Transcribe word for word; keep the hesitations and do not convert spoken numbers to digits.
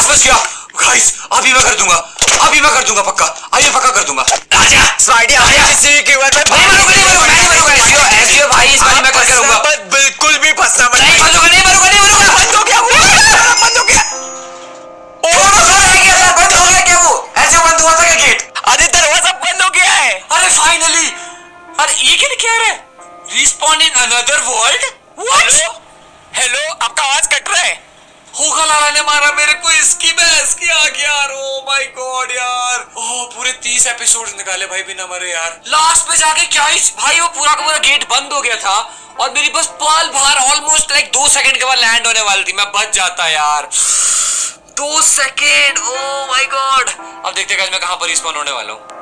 बच गया गाइस, अभी मैं कर दूंगा, अभी मैं कर दूंगा पक्का, अभी पक्का कर दूंगा। आजा स्पाइडी आजा, किसी की बात नहीं मरूंगा, नहीं मरूंगा, नहीं मरूंगा। एसजीओ एसजीओ भाई इस बार मैं करके रहूंगा। बिल्कुल भी फंसना मत। नहीं मरूंगा, नहीं मरूंगा, नहीं मरूंगा। बंद हो गया वो, बंद हो गया। ओ रह गया सर, बंद हो गया क्या वो? ऐसे बंद हुआ था क्या गेट? अरे दरवाजा बंद हो गया है। अरे फाइनली, अरे ये क्या लिखा है? Respawn in another world. Hello hello, आपका आवाज कट रहा है। होगा लाला ने मारा मेरे को, इसकी बहस की आ गया यार। ओ माय गॉड यार, ओह पूरे तीस एपिसोड्स निकाले भाई बिना मरे यार। लास्ट में जाके क्या ही भाई, वो पूरा का पूरा गेट बंद हो गया था और मेरी बस पाल बाहर ऑलमोस्ट लाइक दो सेकंड के बाद लैंड होने वाली थी। मैं बच जाता यार, दो सेकंड। Oh my God. अब देखते हैं मैं कहां पर रिस्पॉन होने वाला हूँ।